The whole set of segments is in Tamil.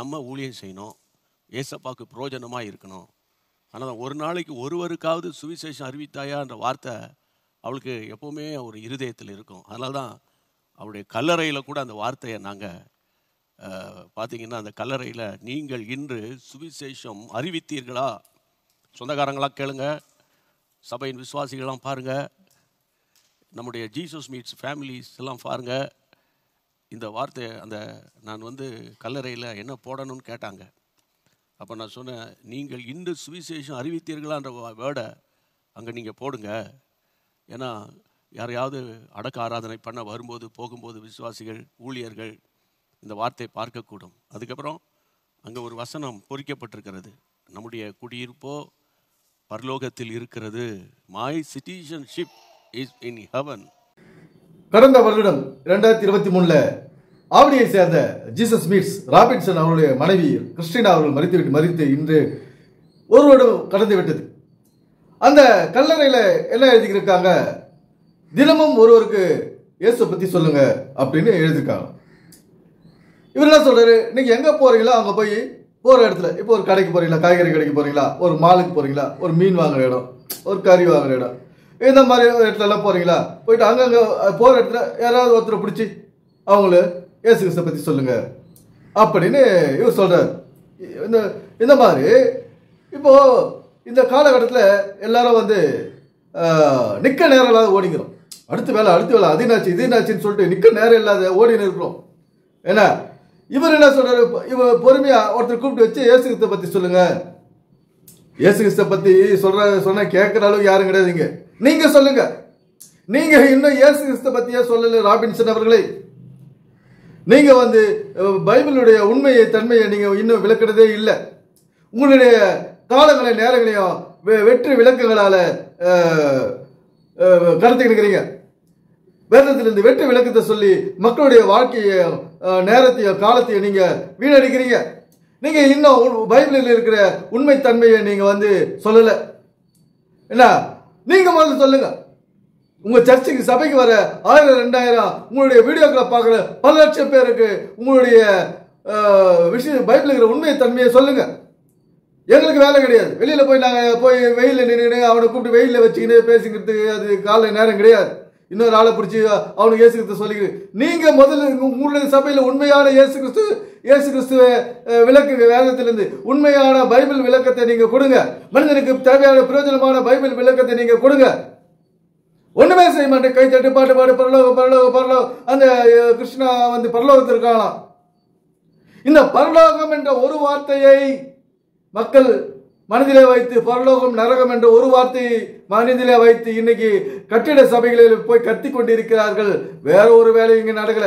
நம்ம ஊழியம் செய்யணும், ஏசப்பாவுக்கு பிரயோஜனமாக இருக்கணும். ஆனால் ஒரு நாளைக்கு ஒருவருக்காவது சுவிசேஷம் அறிவித்தாயான்ற வார்த்தை அவளுக்கு எப்போவுமே ஒரு இருதயத்தில் இருக்கும். அதனால தான் அவளுடைய கல்லறையில் கூட அந்த வார்த்தையை நாங்கள் பார்த்தீங்கன்னா, அந்த கல்லறையில் நீங்கள் இன்று சுவிசேஷம் அறிவித்தீர்களா? சொந்தக்காரங்களாம் கேளுங்க, சபையின் விசுவாசிகள்லாம் பாருங்கள், நம்முடைய ஜீசஸ் மீட்ஸ் ஃபேமிலிஸ் எல்லாம் பாருங்கள். இந்த வார்த்தை நான் கல்லறையில் என்ன போடணும்னு கேட்டாங்க. அப்போ நான் சொன்னேன், நீங்கள் இன்று சுவிசேஷம் அறிவித்தீர்களான்ற வேர்டை அங்கே நீங்கள் போடுங்க. ஏன்னா யாரையாவது அடக்க ஆராதனை பண்ண வரும்போது போகும்போது விசுவாசிகள் ஊழியர்கள் இந்த வார்த்தையை பார்க்கக்கூடும். அதுக்கப்புறம் அங்கே ஒரு வசனம் பொறிக்கப்பட்டிருக்கிறது, நம்முடைய குடியிருப்போ பரலோகத்தில் இருக்கிறது. My citizenship is in heaven. கடந்த வருடம் 2023 ஆவடியை சேர்ந்த ஜீசஸ் மீட்ஸ் ராபின்சன் அவருடைய மனைவி கிறிஸ்டினா அவர்கள் மரித்து இன்று ஒரு வருடம் கடந்து விட்டது. அந்த கல்லறையில் என்ன எழுதியிருக்காங்க, தினமும் ஒருவருக்கு இயேசு பற்றி சொல்லுங்க அப்படின்னு எழுதியிருக்காங்க. இவர் என்ன சொல்றாரு, நீங்க எங்க போறீங்களோ அங்க போய் போற இடத்துல, இப்போ ஒரு கடைக்கு போறீங்களா, காய்கறி கடைக்கு போறீங்களா, ஒரு மாலுக்கு போறீங்களா, ஒரு மீன் வாங்குற இடம், ஒரு கறி வாங்குற இடம், இந்த மாதிரி இடத்துல எல்லாம் போறீங்களா, போயிட்டு அங்கங்க போற இடத்துல யாராவது ஒருத்தரை பிடிச்சி அவங்கள இயேசு கிறிஸ்துவை பத்தி சொல்லுங்க அப்படின்னு இவர் சொல்றாரு. இந்த மாதிரி இப்போ இந்த காலகட்டத்தில் எல்லாரும் நிக்க நேரம் இல்லாத ஓடிக்கிறோம். அடுத்த வேலை அது என்னாச்சுன்னு சொல்லிட்டு நிக்க நேரம் இல்லாத ஓடின்னு இருக்கிறோம். ஏன்னா இவர் என்ன சொல்றாரு, இவர் பொறுமையா ஒருத்தர் கூப்பிட்டு வச்சு இயேசு கிறிஸ்துவை பத்தி சொல்லுங்க. இயேசு கிறிஸ்துவை பத்தி சொன்ன கேட்கிற அளவுக்கு யாரும் கிடையாதுங்க. நீங்க சொல்லுங்க. நீங்க இன்னும் இயேசு கிறிஸ்துவை பத்தியே சொல்லல ராபின்சன் அவர்களே. நீங்க பைபிளுடைய உண்மையை தன்மையை நீங்க இன்னும் விளக்குறதே இல்லை. உங்களுடைய காலங்களை நேரங்களையும் வெற்றி விளக்கங்களால கடத்திக்கிறீங்க. வேதத்திலிருந்து வெற்றி விளக்கத்தை சொல்லி மக்களுடைய வாழ்க்கையையும் நேரத்தையும் காலத்தையும் நீங்க வீணடிக்கிறீங்க. நீங்க இன்னும் பைபிளில் இருக்கிற உண்மை தன்மையை நீங்க சொல்லல. என்ன நீங்க முதல்ல சொல்லுங்க. உங்க சர்ச்சுக்கு சபைக்கு வர 1000 2000 உங்களுடைய வீடியோக்களை பார்க்குற பல லட்சம் பேருக்கு உங்களுடைய விஷயம் பைபிள் இருக்கிற உண்மை தன்மையை சொல்லுங்க. எங்களுக்கு வேலை கிடையாது. வெளியில போய் நாங்க போய் வெயில நின்று அவனை கூப்பிட்டு வெயில வச்சுக்கிட்டு பேசிக்கிறதுக்கு அது கால நேரம் கிடையாது. இன்னொரு ஆளை பிடிச்சி அவனுக்கு இயேசு கிறிஸ்து சொல்லிக்கிறேன். நீங்க முதல்ல உங்களுடைய சபையில உண்மையான இயேசு கிறிஸ்துவ விளக்குங்க. வேதத்திலிருந்து உண்மையான பைபிள் விளக்கத்தை நீங்க கொடுங்க. மனிதனுக்கு தேவையான பிரயோஜனமான பைபிள் விளக்கத்தை நீங்க கொடுங்க. ஒண்ணுமே செய்ய மாட்டேன், கை தட்டு பாட்டு பாடு பரலோகம் அந்த கிருஷ்ணா பரலோகத்தில் இருக்கலாம். இந்த பரலோகம் என்ற ஒரு வார்த்தையை மக்கள் மனதிலே வைத்து, பரலோகம் நரகம் என்ற ஒரு வார்த்தையை மனதிலே வைத்து இன்னைக்கு கட்டிட சபைகளில் போய் கத்தி கொண்டிருக்கிறார்கள். வேற ஒரு வேலையும் இங்க நடக்கல.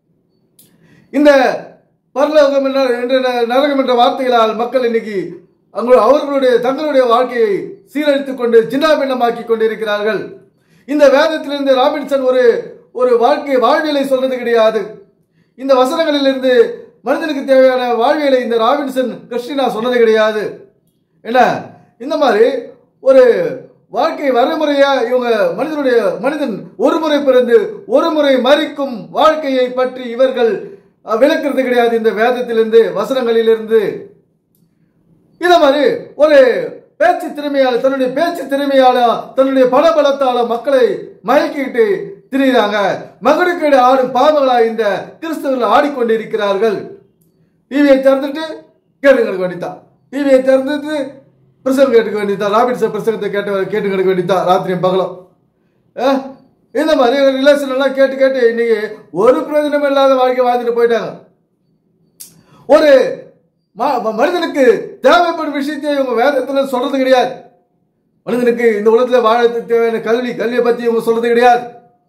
இந்த பரலோகம் என்ற நரகம் என்ற வார்த்தைகளால் மக்கள் இன்னைக்கு அவர்களுடைய தங்களுடைய வாழ்க்கையை சீரழித்துக் கொண்டு சின்னாபின்னமாக்கி கொண்டிருக்கிறார்கள். இந்த வேதத்திலிருந்து ராபின்சன் ஒரு வாழ்வியலை சொல்றது கிடையாது. இந்த வசனங்களிலிருந்து மனிதனுக்கு தேவையான வாழ்வியலை இந்த ராபின்சன் கிறிஸ்டினா சொன்னது கிடையாது. என்ன இந்த மாதிரி ஒரு வாழ்க்கை வரைமுறையா இவங்க மனிதன் ஒரு முறை பிறந்து ஒரு முறை மரிக்கும் வாழ்க்கையை பற்றி இவர்கள் விளக்குறது கிடையாது. இந்த வேதத்திலிருந்து வசனங்களிலிருந்து இந்த மாதிரி ஒரு பேச்சு திறமையால தன்னுடைய பணபலத்தால மக்களை மயக்கிட்டு திரிகிறாங்க. மகனுக்கு ஆடும் பாவங்களாக இந்த கிறிஸ்தவர்கள் ஆடிக்கொண்டிருக்கிறார்கள். டிவியை திறந்துட்டு கேட்டு வேண்டித்தான், டிவியை திறந்துட்டு பிரசங்கம் கேட்டுக்க வேண்டியதான், ராபின்சன் பிரசங்கத்தை கேட்டு கிடக்க வேண்டியதான் ராத்திரியும் பகலும். இந்த மாதிரி ரிலேஷன் எல்லாம் கேட்டு இன்னைக்கு ஒரு பிரயோஜனம் இல்லாத வாழ்க்கை வாழ்ந்துட்டு போயிட்டாங்க. ஒரு மனிதனுக்கு தேவைப்படும் விஷயத்தை இவங்க வேதத்துல சொல்றது கிடையாது. மனிதனுக்கு இந்த உலகத்துல வாழறதுக்கு தேவையான கல்வியை பத்தி இவங்க சொல்றது கிடையாது.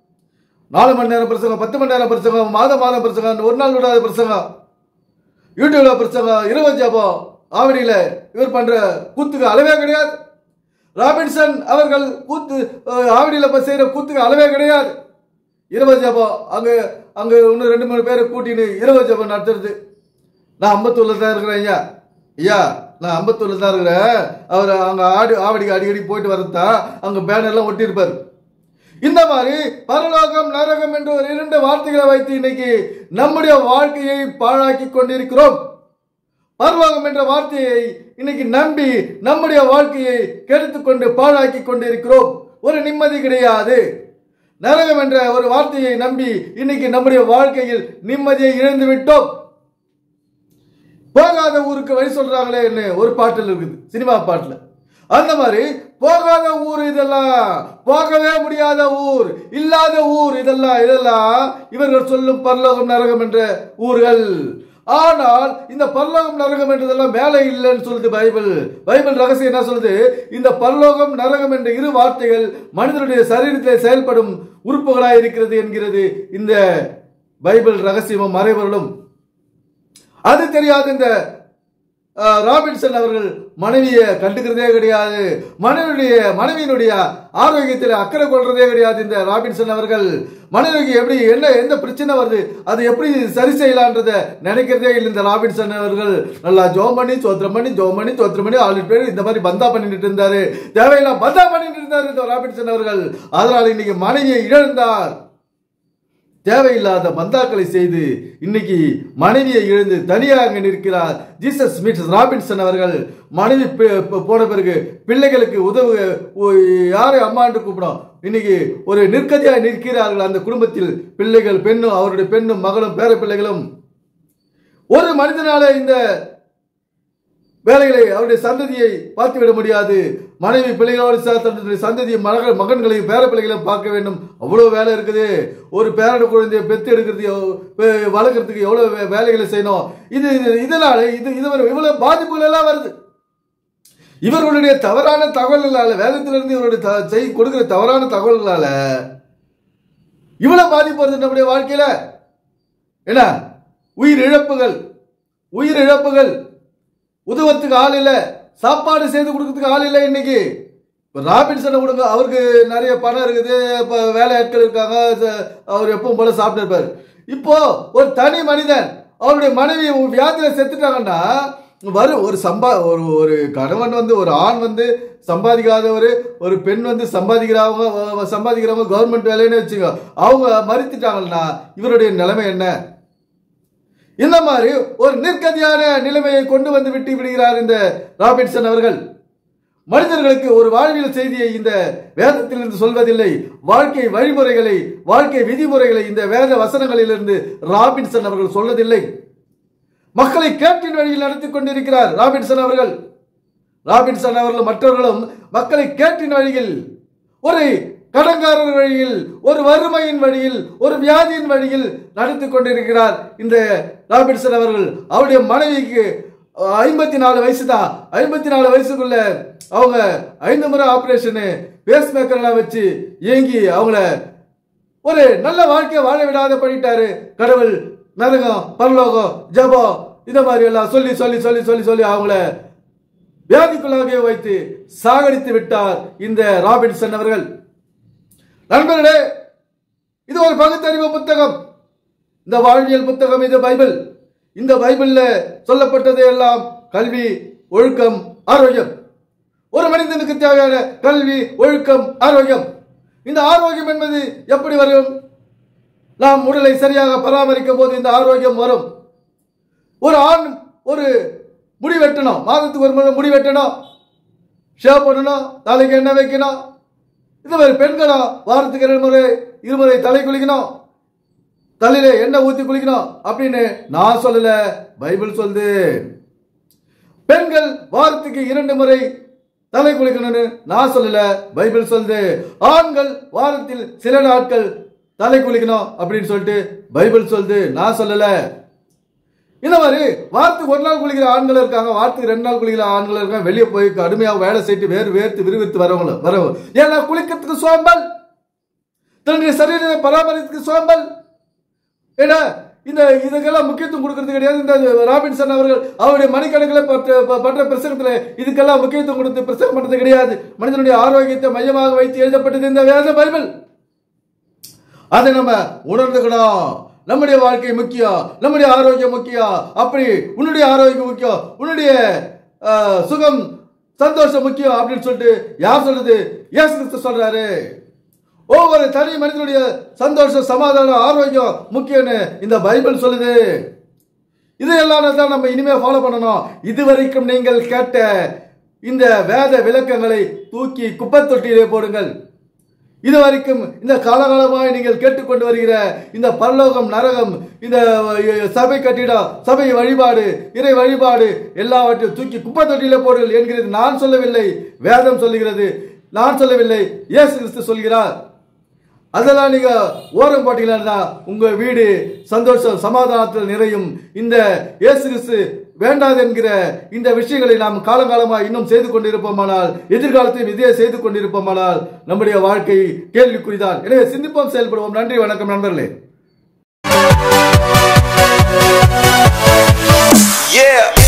4 மணி நேரம் பிரசங்கம், 10 மணி நேரம் பிரசங்கம், மாதம் பிரசங்கம், ஒரு நாள் விடாத பிரசங்கம், யூடியூப்ல பிரசங்கம், 20 ஜபம், ஆவடியில இவர் பண்ற கூத்துக்கு அளவே கிடையாது. ராபின்சன் அவர்கள் ஆவடியில செய்யற கூத்துக்கு அளவே கிடையாது. 20 ஜபம், அங்க இன்னும் 2-3 பேரை கூட்டின்னு 20 ஜபம் நடத்துறது. நான் அம்பத்தூர்ல தான் இருக்கிறேன் ஐயா, நான் அம்பத்தூர்ல தான் இருக்கிறேன். அவர் அங்க ஆவடிக்கு அடிக்கடி போயிட்டு வரதான் அங்க பேனர்லாம் ஒட்டி இருப்பாரு. இந்த மாதிரி பரலோகம் நரகம் என்று ஒரு 2 வார்த்தைகளை வைத்து இன்னைக்கு நம்முடைய வாழ்க்கையை பாழாக்கி கொண்டிருக்கிறோம். பரலோகம் என்ற வார்த்தையை இன்னைக்கு நம்பி நம்முடைய வாழ்க்கையை கெடுத்துக்கொண்டு பாழாக்கி கொண்டிருக்கிறோம். ஒரு நிம்மதி கிடையாது. நரகம் என்ற ஒரு வார்த்தையை நம்பி இன்னைக்கு நம்முடைய வாழ்க்கையில் நிம்மதியை இழந்து விட்டோம். போகாத ஊருக்கு வழி சொல்றாங்களே ஒரு பாட்டில் இருக்குது, சினிமா பாட்டுல. அந்த மாதிரி போகாத ஊர் இதெல்லாம், போகவே முடியாத ஊர், இல்லாத ஊர் இதெல்லாம் இவர்கள் சொல்லும் பரலோகம் நரகம் என்ற ஊர்கள். ஆனால் இந்த பரலோகம் நரகம் என்றதெல்லாம் மேலே இல்லைன்னு சொல்லுது பைபிள் ரகசியம் என்ன சொல்லுது? இந்த பரலோகம் நரகம் என்ற இரு வார்த்தைகள் மனிதனுடைய சரீரத்தில் செயல்படும் உறுப்புகளாய் இருக்கிறது என்கிறது இந்த பைபிள் ரகசியமும் மறைபொருளும். அது தெரியாது இந்த ராபின்சன் அவர்கள் மனைவியை கண்டுக்கிறதே கிடையாது. மனைவியினுடைய ஆரோக்கியத்தில் அக்கறை கொள்றதே கிடையாது இந்த ராபின்சன் அவர்கள். மனைவிக்கு எப்படி எந்த பிரச்சனை வருது, அது எப்படி சரி செய்யலான்றத நினைக்கிறதே இல்லை இந்த ராபின்சன் அவர்கள். நல்லா ஜோம் பண்ணி சோத்திரம் பண்ணி 6 பேர் இந்த மாதிரி பந்தா பண்ணிட்டு இருந்தாரு, தேவையில்லாம் பந்தா பண்ணிட்டு இருந்தாரு இந்த ராபின்சன் அவர்கள். அதனால இன்னைக்கு மனைவியை இழந்தார். தேவையில்லாத பந்தாக்களை செய்து இன்னைக்கு மனைவியை இழந்து தனியாக நிற்கிறார் ஜீசஸ் ஸ்மித் ராபின்சன் அவர்கள். மனைவி போன பிறகு பிள்ளைகளுக்கு உதவு யாரை அம்மா என்று கூப்பிடும், இன்னைக்கு ஒரு நிற்கதியாக நிற்கிறார்கள் அந்த குடும்பத்தில். பிள்ளைகள், பெண்ணும், அவருடைய பெண்ணும் மகளும் பேர பிள்ளைகளும். ஒரு மனிதனால இந்த வேலைகளை அவருடைய சந்ததியை பார்த்துவிட முடியாது. மனைவி பிள்ளைகளோடு தன்னுடைய சந்ததி மகன்களையும் பேர பிள்ளைகளையும் பார்க்க வேண்டும். அவ்வளவு வேலை இருக்குது. ஒரு பேர குழந்தையை பெத்து எடுக்கிறது வளர்க்கறதுக்கு எவ்வளவு வேலைகளை செய்யணும். இதனால இவ்வளவு பாதிப்புகள் எல்லாம் வருது. இவர்களுடைய தவறான தகவல்களால, வேதத்திலிருந்து இவருடைய கொடுக்கிற தவறான தகவல்களால இவ்வளவு பாதிப்பு வருது நம்முடைய வாழ்க்கையில. என்ன உயிர் இழப்புகள். உதவத்துக்கு ஆள் இல்ல, சாப்பாடு செய்து கொடுக்கறதுக்கு ஆள் இல்லை. இன்னைக்கு ராபின்சனை கொடுங்க, அவருக்கு நிறைய பணம் இருக்குது, வேலையாட்கள் இருக்காங்க, அவர் எப்பவும் போல சாப்பிட்டு இருப்பாரு. இப்போ ஒரு தனி மனிதன் அவருடைய மனைவி வியாதியில செத்துட்டாங்கன்னா ஒரு கணவன் ஒரு ஆண் சம்பாதிக்காதவர், ஒரு பெண் சம்பாதிக்கிறவங்க கவர்மெண்ட் வேலைன்னு வச்சுக்கோ, அவங்க மறித்துட்டாங்கன்னா இவருடைய நிலைமை என்ன? இந்த மாதிரி ஒரு நிர்கதியான நிலைமையை கொண்டு வந்து விட்டு விடுகிறார் இந்த ராபின்சன் அவர்கள். மனிதர்களுக்கு ஒரு வாழ்வியல் செய்தியை இந்த வேதத்திலிருந்து சொல்வதில்லை. வாழ்க்கை வழிமுறைகளை, வாழ்க்கை விதிமுறைகளை இந்த வேத வசனங்களிலிருந்து ராபின்சன் அவர்கள் சொல்வதில்லை. மக்களை கேட்டின் வழியில் நடத்தி கொண்டிருக்கிறார் ராபின்சன் அவர்கள். மற்றவர்களும் மக்களை கேட்டின் வழியில், ஒரு கடன்காரர் வழியில், ஒரு வறுமையின் வழியில், ஒரு வியாதியின் வழியில் நடத்தி கொண்டிருக்கிறார் இந்த ராபின்சன் அவர்கள். அவருடைய மனைவிக்கு 54 வயசு தான். 54 வயசுக்குள்ள அவங்க 5 முறை ஆபரேஷன், பேஸ் மேக்கர்லாம் வச்சு இயங்கி அவங்கள ஒரு நல்ல வாழ்க்கையை வாழ விடாத பண்ணிட்டாரு. கடவுள் நரகம், பரலோகம், ஜபம் இந்த மாதிரி எல்லாம் சொல்லி சொல்லி சொல்லி சொல்லி சொல்லி அவங்கள வியாதிக்குள்ளாக வைத்து சாகடித்து விட்டார் இந்த ராபின்சன் அவர்கள். நண்பர்களே, இது ஒரு பகுத்தறிவு புத்தகம், இந்த வாழ்வியல் புத்தகம், இது பைபிள். இந்த பைபிள்ல சொல்லப்பட்டது எல்லாம் கல்வி, ஒழுக்கம், ஆரோக்கியம். ஒரு மனிதனுக்கு தேவையான கல்வி, ஒழுக்கம், ஆரோக்கியம். இந்த ஆரோக்கியம் என்பது எப்படி வரும்? நாம் உடலை சரியாக பராமரிக்கும் போது இந்த ஆரோக்கியம் வரும். ஒரு ஆண் ஒரு முடி வெட்டணும், மாதத்துக்கு ஒரு முறை முடி வெட்டணும், ஷேவ் பண்ணணும், தலைக்கு எண்ணெய் வைக்கணும். இந்த மாதிரி பெண்களும் வாரத்துக்கு 2 முறை தலை குளிக்கணும், தலையில எண்ணெய் ஊத்தி குளிக்கணும் அப்படின்னு நான் சொல்லல, பைபிள் சொல்லுது. பெண்கள் வாரத்துக்கு 2 முறை தலை குளிக்கணும்னு நான் சொல்லல, பைபிள் சொல்லுது. ஆண்கள் வாரத்தில் சில நாட்கள் தலை குளிக்கணும் அப்படின்னு சொல்லிட்டு பைபிள் சொல்லுது, நான் சொல்லல. இந்த மாதிரி வாரத்துக்கு 1 நாள் குளிக்கிற ஆண்கள் இருக்காங்க, வாரத்துக்கு 2 நாள் குளிக்கிற ஆண்கள் இருக்காங்க. வெளியே போய் கடுமையாக வேலை செய்து வேர்த்து விறுவிறுத்து வரவங்க. ஏன்னா குளிக்கிறதுக்கு சோம்பல், தன்னுடைய சரீரத்தை பராமரிக்கிறதுக்கு சோம்பல். ஏன்னா இதுக்கெல்லாம் முக்கியத்துவம் கொடுக்கறது கிடையாது. இந்த ராபின்சன் அவர்கள் அவருடைய மணிக்கணக்கில் பற்ற பிரசங்கத்தில் இதுக்கெல்லாம் முக்கியத்துவம் கொடுத்து பிரசங்கம் பண்றது கிடையாது. மனிதனுடைய ஆரோக்கியத்தை மையமாக வைத்து எழுதப்பட்டது இந்த வேத பைபிள். அதை நம்ம உணர்ந்துக்கணும். நம்முடைய வாழ்க்கை முக்கியம், நம்முடைய ஆரோக்கியம் முக்கியம். அப்படி உன்னுடைய ஆரோக்கியம் முக்கியம், உன்னுடைய சுகம் சந்தோஷம் முக்கியம் அப்படின்னு சொல்லிட்டு யார் சொல்றது? இயேசு கிறிஸ்து சொல்றாரு. ஒவ்வொரு தனி மனிதனுடைய சந்தோஷம், சமாதானம், ஆரோக்கியம் முக்கியம்னு இந்த பைபிள் சொல்லுது. இதையெல்லாம் தான் நம்ம இனிமே ஃபாலோ பண்ணணும். இதுவரைக்கும் நீங்கள் கேட்ட இந்த வேத விளக்கங்களை தூக்கி குப்பை தொட்டியிலே போடுங்கள். இதுவரைக்கும் இந்த காலகாலமாய் நீங்கள் கேட்டுக்கொண்டு வருகிற இந்த பரலோகம் நரகம், இந்த சபை கட்டிடம், சபை வழிபாடு, இறை வழிபாடு எல்லாவற்றையும் தூக்கி குப்பை தொட்டியிலே போடுங்கள் என்கிறது நான் சொல்லவில்லை, வேதம் சொல்லுகிறது. நான் சொல்லவில்லை, இயேசு கிறிஸ்து சொல்கிறார். அதெல்லாம் நீங்க ஓரம் போட்டீங்கன்னா உங்க வீடு சந்தோஷம் சமாதானத்தில் நிறையும். இந்த இயேசு கிறிஸ்து வேண்டாது என்கிற இந்த விஷயங்களை நாம் காலங்காலமாக இன்னும் செய்து கொண்டிருப்போமானால், எதிர்காலத்தையும் இதே செய்து கொண்டிருப்போமானால் நம்முடைய வாழ்க்கை கேள்விக்குறிதான். எனவே சிந்திப்போம், செயல்படுவோம். நன்றி, வணக்கம் நண்பர்களே. Yeah.